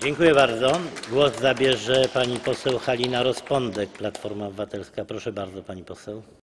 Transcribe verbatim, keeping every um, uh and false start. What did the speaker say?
Dziękuję bardzo. Głos zabierze pani poseł Halina Rozpondek, Platforma Obywatelska. Proszę bardzo, pani poseł.